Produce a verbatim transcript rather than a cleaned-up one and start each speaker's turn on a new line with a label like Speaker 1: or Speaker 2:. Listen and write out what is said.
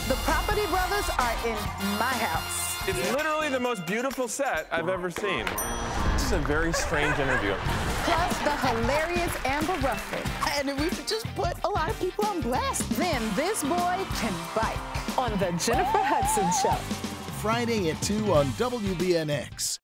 Speaker 1: The Property Brothers are in my house.
Speaker 2: It's literally the most beautiful set I've ever seen. This is a very strange interview.
Speaker 1: Plus the hilarious Amber Ruffin.
Speaker 3: And we just put a lot of people on blast.
Speaker 1: Then this boy can bike on the Jennifer Hudson Show.
Speaker 4: Friday at two on W B N X.